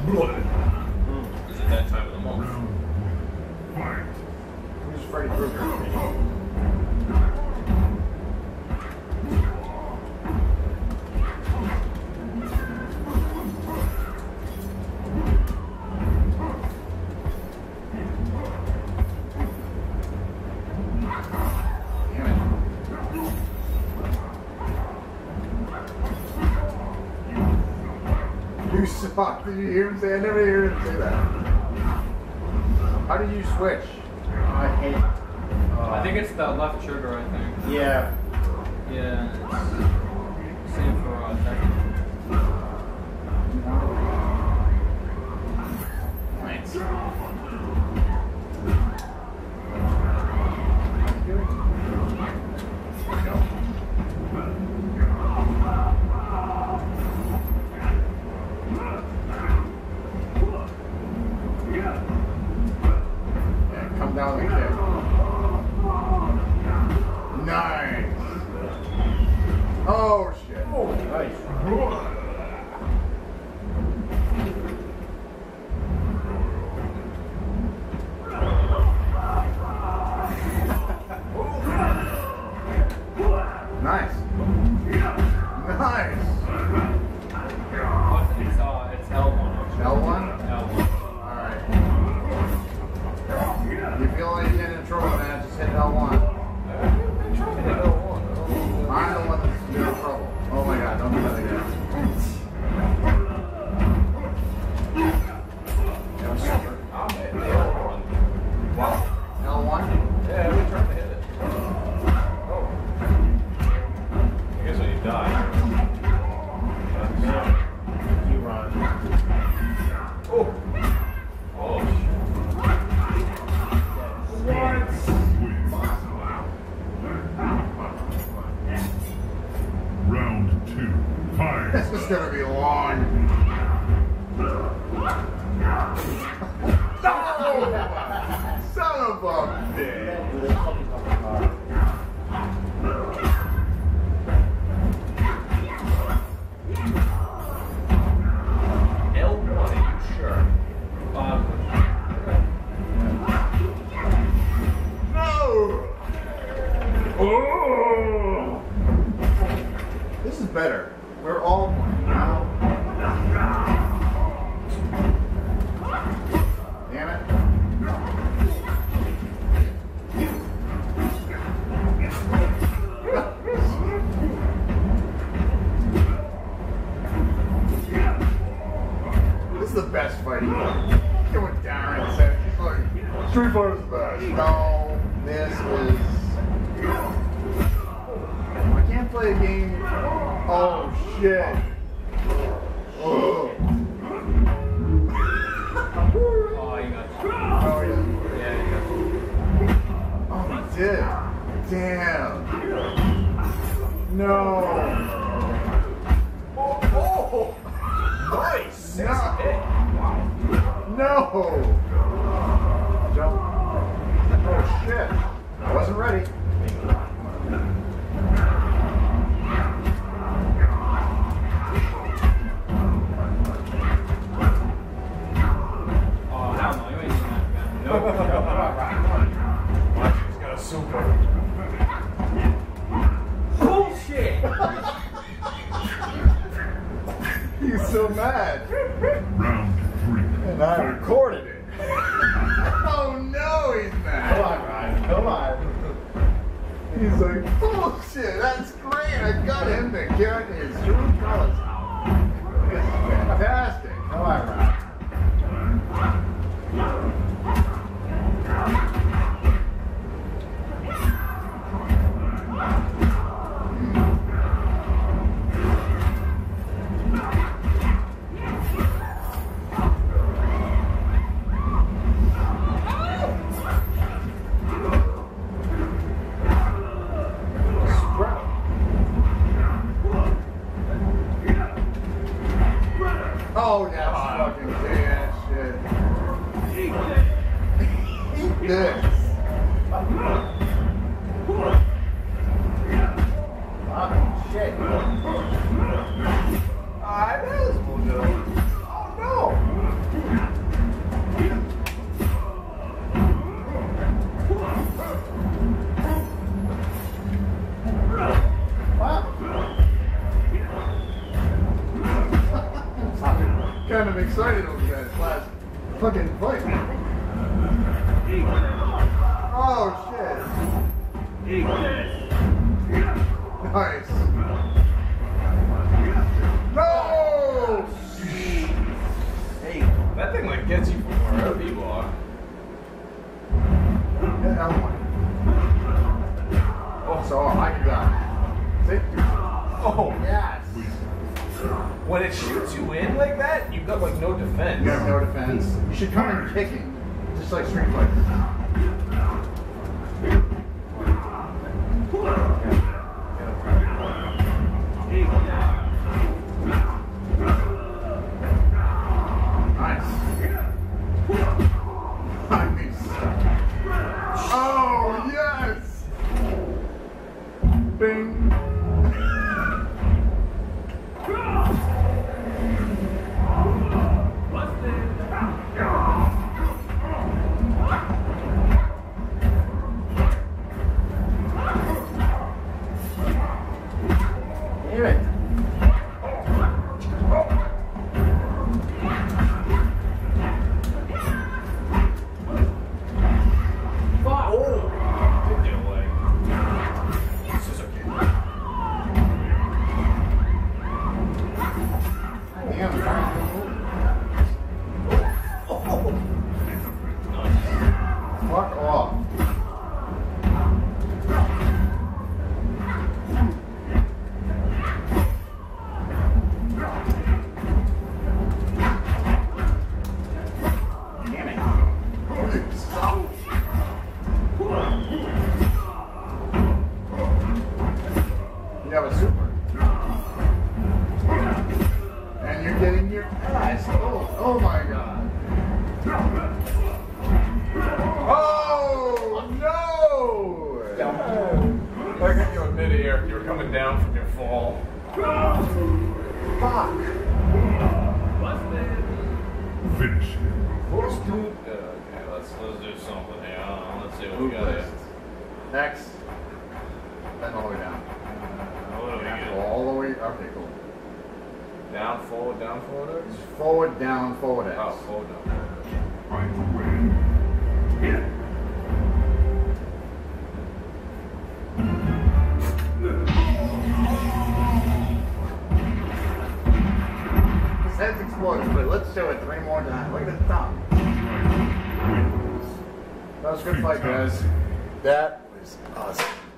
Is it that time of the month? Who's Freddy Krueger? You suck. Did you hear him say? I never hear him say that. How do you switch? I hate it. I think it's the left trigger, I think. Yeah. Yeah. Same for Tekken. Thanks. Come down the kick. Nice. Oh shit. Oh, nice. Nice. Nice. It's L1. L1? L1. Alright. You feel like you're getting in trouble, man, just hit L1. I'm the one that's in trouble. Oh my god, don't do that again. That was super. I'm at L1. Wow. L1? Yeah, we tried to hit it. Oh. I guess when you die. You run. Oh. Oh, Round 2. Fight. This is gonna be long. No! Son of a bitch. L1, are you sure? No! Oh! This is better. We're all playing now. Damn it. This is the best fight ever. Get what Darren said. He's like, Street Fighter's the best. No, this is. I can't play a game. Oh shit. Oh. Oh, you got Oh yeah. Yeah, you got Oh, he did. Damn. No. Oh! Nice! No. Wow. No. Jump. Oh shit. I wasn't ready. Oh, hell no, you ain't doing that again. No. Watch, he's got a super. Bullshit! He's so mad. Round 3. And I recorded it. Oh no, he's mad. Come on, Ryan. Come on. He's like, bullshit, that's great. I got him to get his true colors. This is fantastic. Come on, Ryan. Oh, yeah, fucking say that shit. Eat this. Oh, shit. That is bullshit. Oh, no. kind of excited over that last fucking fight. Oh shit. Nice. No! That thing like gets you from wherever you are. Yeah, that one. Oh, so I can go. See? Oh, Yes. when it shoots you in like that, you've got like no defense. You have no defense. You should come in kicking, just like Street Fighter. Nice. Nice. Oh yes. Bing. Damn it. Fuck off. Damn it. Stop. You have a super. And you're getting your ass. Oh my god. Oh no! Like in your midair, you were coming down from your fall. Fuck. Finish him. Okay, let's do something here. Let's see what we got here. Next. Then all the way down. What do we get? All the way. Okay, cool. Down, forward, X? Forward, down, forward X. Oh, forward, down. Fight away. His head's exploded, but let's show it 3 more times. Look at the top. Wins. That was a good fight, guys. That was awesome.